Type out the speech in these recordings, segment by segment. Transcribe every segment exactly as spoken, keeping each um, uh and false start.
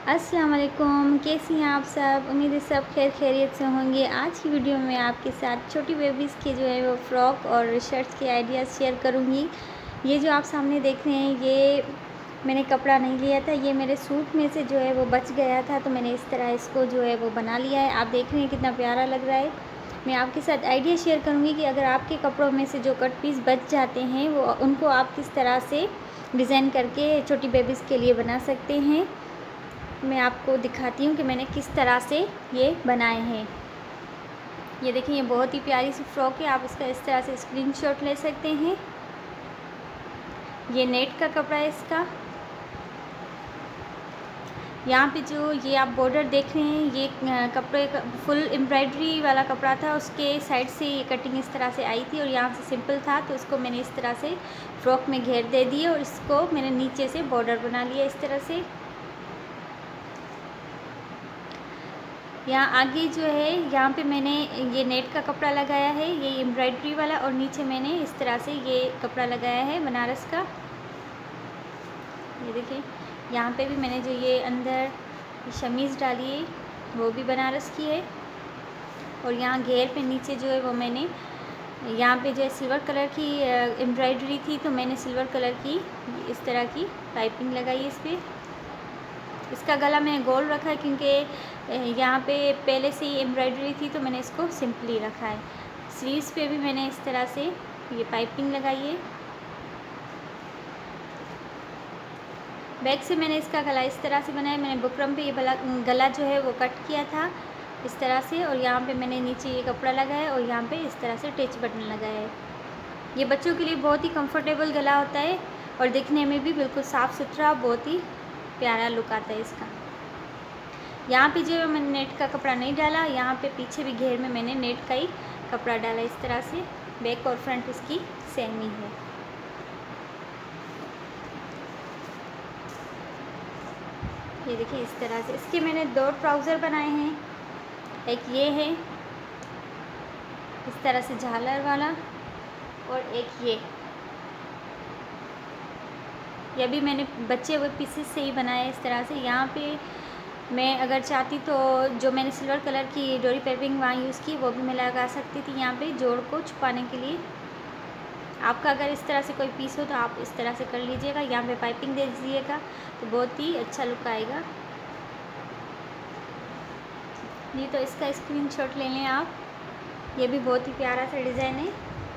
अस्सलाम वालेकुम, कैसी हैं आप सब। उम्मीद है सब खैर खैरियत से होंगे। आज की वीडियो में आपके साथ छोटी बेबीज़ के जो है वो फ़्रॉक और शर्ट्स के आइडियाज़ शेयर करूँगी। ये जो आप सामने देख रहे हैं ये मैंने कपड़ा नहीं लिया था, ये मेरे सूट में से जो है वो बच गया था, तो मैंने इस तरह इसको जो है वो बना लिया है। आप देख रहे हैं कितना प्यारा लग रहा है। मैं आपके साथ आइडिया शेयर करूँगी कि अगर आपके कपड़ों में से जो कट पीस बच जाते हैं वो उनको आप किस तरह से डिज़ाइन करके छोटी बेबीज़ के लिए बना सकते हैं। मैं आपको दिखाती हूँ कि मैंने किस तरह से ये बनाए हैं। ये देखिए, ये बहुत ही प्यारी सी फ्रॉक है। आप इसका इस तरह से स्क्रीनशॉट ले सकते हैं। ये नेट का कपड़ा है इसका। यहाँ पे जो ये आप बॉर्डर देख रहे हैं ये कपड़े का फुल एम्ब्रॉयडरी वाला कपड़ा था, उसके साइड से ये कटिंग इस तरह से आई थी और यहाँ से सिंपल था, तो इसको मैंने इस तरह से फ्रॉक में घेर दे दिए और इसको मैंने नीचे से बॉर्डर बना लिया इस तरह से। यहाँ आगे जो है यहाँ पे मैंने ये नेट का कपड़ा लगाया है, ये एम्ब्रॉयडरी वाला, और नीचे मैंने इस तरह से ये कपड़ा लगाया है बनारस का। ये देखिए, यहाँ पे भी मैंने जो ये अंदर शमीज़ डाली है वो भी बनारस की है, और यहाँ घेर पे नीचे जो है वो मैंने यहाँ पे जो है सिल्वर कलर की एम्ब्रॉयडरी थी, तो मैंने सिल्वर कलर की इस तरह की पाइपिंग लगाई है इस पर। इसका गला मैंने गोल रखा है क्योंकि यहाँ पे पहले से ही एम्ब्रॉयडरी थी, तो मैंने इसको सिंपली रखा है। स्लीव्स पे भी मैंने इस तरह से ये पाइपिंग लगाई है। बैक से मैंने इसका गला इस तरह से बनाया। मैंने बुकरम पे ये गला गला जो है वो कट किया था इस तरह से, और यहाँ पे मैंने नीचे ये कपड़ा लगाया और यहाँ पे इस तरह से टच बटन लगाया है। ये बच्चों के लिए बहुत ही कंफर्टेबल गला होता है और दिखने में भी बिल्कुल साफ़ सुथरा, बहुत ही प्यारा लुक आता है इसका। यहाँ पे जो है मैंने नेट का कपड़ा नहीं डाला, यहाँ पे पीछे भी घेर में मैंने नेट का ही कपड़ा डाला इस तरह से। बैक और फ्रंट इसकी सेम ही है। ये देखिए, इस तरह से इसके मैंने दो ट्राउज़र बनाए हैं। एक ये है इस तरह से झालर वाला, और एक ये ये भी मैंने बचे हुए पीसेस से ही बनाया है इस तरह से। यहाँ पे मैं अगर चाहती तो जो मैंने सिल्वर कलर की डोरी पाइपिंग वहाँ यूज़ की वो भी मैं लगा सकती थी यहाँ पे जोड़ को छुपाने के लिए। आपका अगर इस तरह से कोई पीस हो तो आप इस तरह से कर लीजिएगा, यहाँ पे पाइपिंग दे दीजिएगा तो बहुत ही अच्छा लुक आएगा। ये तो इसका स्क्रीनशॉट ले लें आप, ये भी बहुत ही प्यारा सा डिज़ाइन है।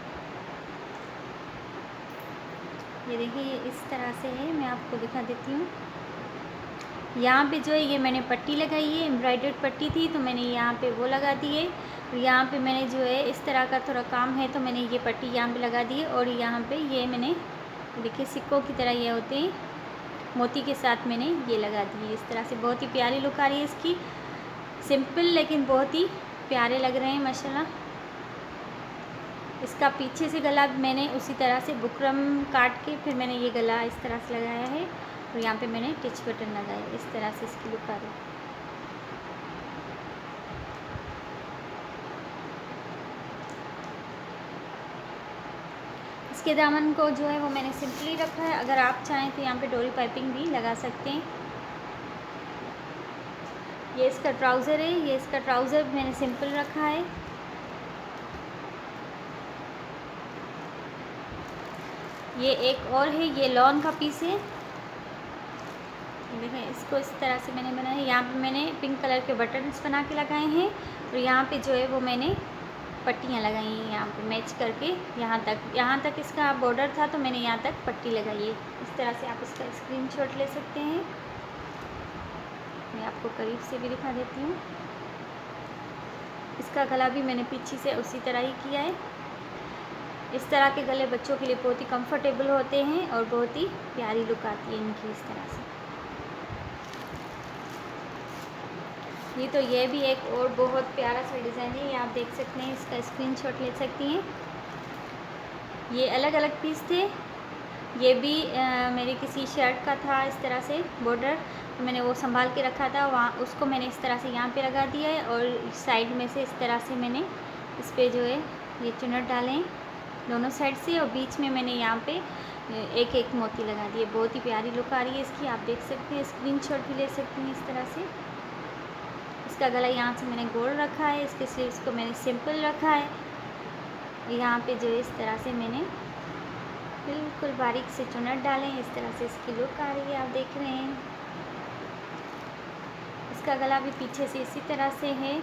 ये देखिए, ये इस तरह से है, मैं आपको दिखा देती हूँ। यहाँ पे जो है ये मैंने पट्टी लगाई है, एम्ब्रॉयडर्ड पट्टी थी तो मैंने यहाँ पे वो लगा दी है, और यहाँ पे मैंने जो है इस तरह का थोड़ा काम है तो मैंने ये पट्टी यहाँ पे लगा दी है, और यहाँ पे ये मैंने देखिए सिक्कों की तरह ये होते हैं, मोती के साथ मैंने ये लगा दी है इस तरह से। बहुत ही प्यारी लुक आ रही है इसकी, सिंपल लेकिन बहुत ही प्यारे लग रहे हैं माशाल्लाह। इसका पीछे से गला मैंने उसी तरह से बुकरम काट के फिर मैंने ये गला इस तरह से लगाया है, और यहाँ पे मैंने टच बटन लगाया है। इस तरह से इसकी लुक आ रही है। इसके दामन को जो है वो मैंने सिंपली रखा है। अगर आप चाहें तो यहाँ पे डोरी पाइपिंग भी लगा सकते हैं। ये इसका ट्राउज़र है, ये इसका ट्राउज़र मैंने सिंपल रखा है। ये एक और है, ये लॉन का पीस है। देखें, इसको इस तरह से मैंने बनाया है। यहाँ पे मैंने पिंक कलर के बटन्स बना के लगाए हैं, और यहाँ पे जो है वो मैंने पट्टियाँ लगाई हैं यहाँ पे मैच करके। यहाँ तक यहाँ तक इसका बॉर्डर था तो मैंने यहाँ तक पट्टी लगाई है। इस तरह से आप इसका स्क्रीनशॉट ले सकते हैं। मैं आपको करीब से भी दिखा देती हूँ। इसका गला भी मैंने पीछे से उसी तरह ही किया है। इस तरह के गले बच्चों के लिए बहुत ही कंफर्टेबल होते हैं और बहुत ही प्यारी लुक आती है इनकी इस तरह से। ये तो ये भी एक और बहुत प्यारा सा डिज़ाइन है, ये आप देख सकते हैं, इसका स्क्रीनशॉट ले सकती हैं। ये अलग अलग पीस थे। ये भी आ, मेरे किसी शर्ट का था इस तरह से बॉर्डर, तो मैंने वो संभाल के रखा था, वहाँ उसको मैंने इस तरह से यहाँ पे लगा दिया है, और साइड में से इस तरह से मैंने इस पर जो है ये चुनट डाले हैं दोनों साइड से, और बीच में मैंने यहाँ पे एक एक मोती लगा दिए। बहुत ही प्यारी लुक आ रही है इसकी, आप देख सकते हैं। स्क्रीनशॉट भी ले सकते हैं इस तरह से। इसका गला यहाँ से मैंने गोल रखा है, इसके स्लीव्स को मैंने सिंपल रखा है। यहाँ पे जो इस तरह से मैंने बिल्कुल बारीक से चुनट डाले हैं, इस तरह से इसकी लुक आ रही है, आप देख रहे हैं। इसका गला भी पीछे से इसी तरह से है।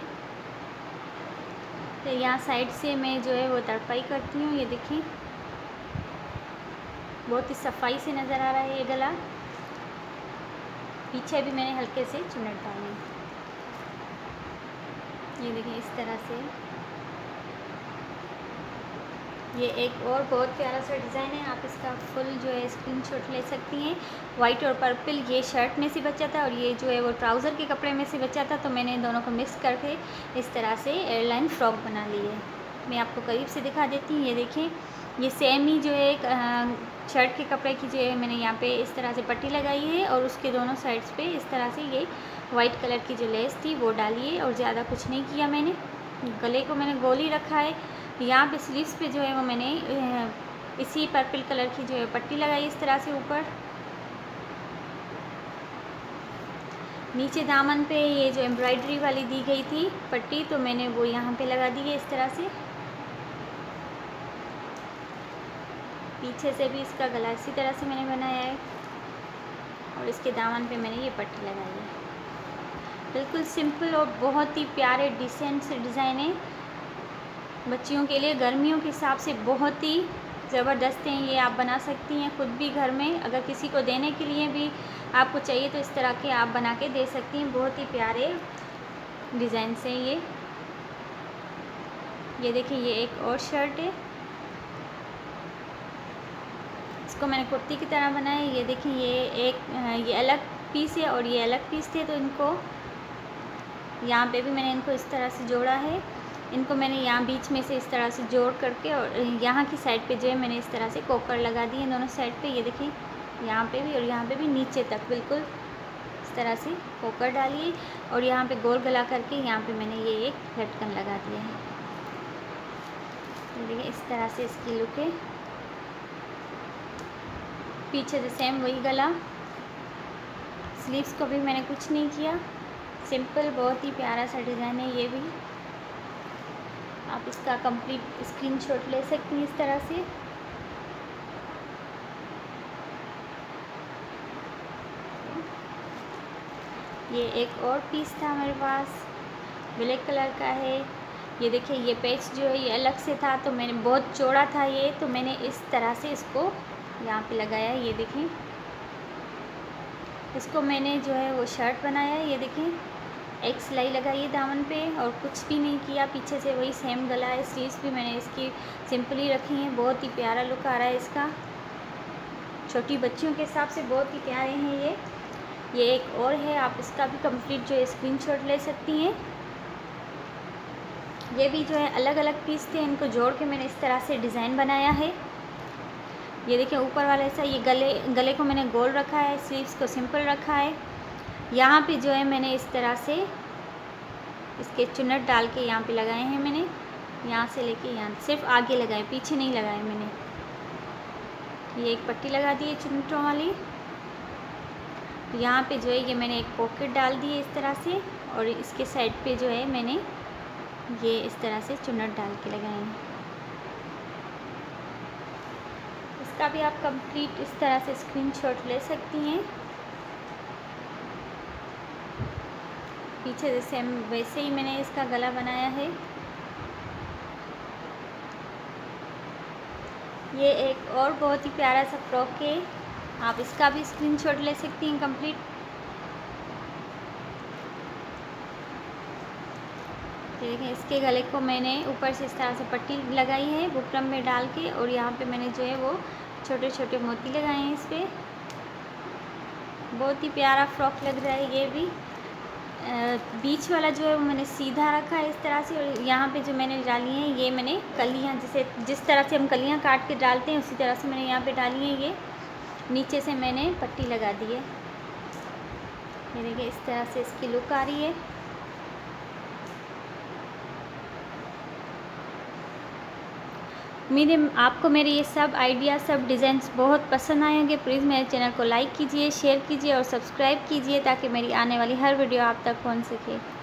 तो यहाँ साइड से मैं जो है वो तरपाई करती हूँ, ये देखिए बहुत ही सफाई से नज़र आ रहा है ये गला। पीछे भी मैंने हल्के से चुनट डाली, ये देखिए इस तरह से। ये एक और बहुत प्यारा सा डिज़ाइन है, आप इसका फुल जो है स्क्रीनशॉट ले सकती हैं। वाइट और पर्पल ये शर्ट में से बचा था और ये जो है वो ट्राउज़र के कपड़े में से बचा था, तो मैंने इन दोनों को मिक्स करके इस तरह से एयरलाइन फ्रॉक बना ली है। मैं आपको करीब से दिखा देती हूँ, ये देखें ये सेम ही जो है एक शर्ट के कपड़े की जो है मैंने यहाँ पे इस तरह से पट्टी लगाई है और उसके दोनों साइड्स पे इस तरह से ये वाइट कलर की जो लेस थी वो डाली है और ज़्यादा कुछ नहीं किया मैंने। गले को मैंने गोल ही रखा है। यहाँ पे स्लीव्स पे जो है वो मैंने इसी पर्पल कलर की जो है पट्टी लगाई इस तरह से ऊपर। नीचे दामन पे ये जो एम्ब्रॉयडरी वाली दी गई थी पट्टी, तो मैंने वो यहाँ पे लगा दी है इस तरह से। पीछे से भी इसका गला इसी तरह से मैंने बनाया है और इसके दामन पे मैंने ये पट्टी लगाई है। बिल्कुल सिंपल और बहुत ही प्यारे डिसेंट से डिज़ाइन है। बच्चियों के लिए गर्मियों के हिसाब से बहुत ही ज़बरदस्त हैं, ये आप बना सकती हैं खुद भी घर में। अगर किसी को देने के लिए भी आपको चाहिए तो इस तरह के आप बना के दे सकती हैं। बहुत ही प्यारे डिज़ाइन से ये ये देखिए ये एक और शर्ट है, इसको मैंने कुर्ती की तरह बनाया है। ये देखिए ये एक ये अलग पीस है और ये अलग पीस थे, तो इनको यहाँ पे भी मैंने इनको इस तरह से जोड़ा है। इनको मैंने यहाँ बीच में से इस तरह से जोड़ करके और यहाँ की साइड पे जो है मैंने इस तरह से कोकर लगा दिए दोनों साइड पे। ये देखिए यहाँ पे भी और यहाँ पे भी नीचे तक बिल्कुल इस तरह से कोकर डालिए और यहाँ पे गोल गला करके यहाँ पे मैंने ये एक लटकन लगा दिया है। देखिए इस तरह से इसकी लुक है। पीछे से सेम वही गला, स्लीव्स को भी मैंने कुछ नहीं किया, सिंपल बहुत ही प्यारा सा डिज़ाइन है ये भी। आप इसका कंप्लीट स्क्रीनशॉट ले सकती हैं इस तरह से। ये एक और पीस था मेरे पास, ब्लैक कलर का है। ये देखिए ये पेच जो है ये अलग से था, तो मैंने बहुत चौड़ा था ये, तो मैंने इस तरह से इसको यहाँ पे लगाया। ये देखें इसको मैंने जो है वो शर्ट बनाया है। ये देखें एक सिलाई लगाई है दामन पे और कुछ भी नहीं किया। पीछे से वही सेम गला है, स्लीव्स भी मैंने इसकी सिंपली रखी हैं। बहुत ही प्यारा लुक आ रहा है इसका, छोटी बच्चियों के हिसाब से बहुत ही प्यारे हैं ये। ये एक और है, आप इसका भी कंप्लीट जो है स्क्रीनशॉट ले सकती हैं। ये भी जो है अलग अलग पीस थे, इनको जोड़ के मैंने इस तरह से डिज़ाइन बनाया है। ये देखिए ऊपर वाला ऐसा, ये गले गले को मैंने गोल रखा है, स्लीव्स को सिंपल रखा है। यहाँ पे जो है मैंने इस तरह से इसके चुन्नट डाल के यहाँ पे लगाए हैं मैंने, यहाँ से लेके यहाँ सिर्फ आगे लगाए, पीछे नहीं लगाए मैंने। ये एक पट्टी लगा दी है चुन्नटों वाली। यहाँ पे जो है ये मैंने एक पॉकेट डाल दी है इस तरह से और इसके साइड पे जो है मैंने ये इस तरह से चुन्नट डाल के लगाए हैं। इसका भी आप कंप्लीट इस तरह से स्क्रीनशॉट ले सकती हैं। पीछे से सेम वैसे ही मैंने इसका गला बनाया है। ये एक और बहुत ही प्यारा सा फ्रॉक है, आप इसका भी स्क्रीनशॉट ले सकती हैं कंप्लीट। देखिए इसके गले को मैंने ऊपर से इस तरह से पट्टी लगाई है बुकरम में डाल के और यहाँ पे मैंने जो है वो छोटे छोटे मोती लगाए हैं इस पर। बहुत ही प्यारा फ्रॉक लग रहा है ये भी। बीच वाला जो है वो मैंने सीधा रखा है इस तरह से और यहाँ पे जो मैंने डाली हैं ये मैंने कलियाँ, जैसे जिस तरह से हम कलियाँ काट के डालते हैं उसी तरह से मैंने यहाँ पे डाली हैं। ये नीचे से मैंने पट्टी लगा दी है। ये देखिए इस तरह से इसकी लुक आ रही है। मेरे आपको मेरे ये सब आइडिया, सब डिज़ाइंस बहुत पसंद आए होंगे। प्लीज़ मेरे चैनल को लाइक कीजिए, शेयर कीजिए और सब्सक्राइब कीजिए ताकि मेरी आने वाली हर वीडियो आप तक पहुंच सके।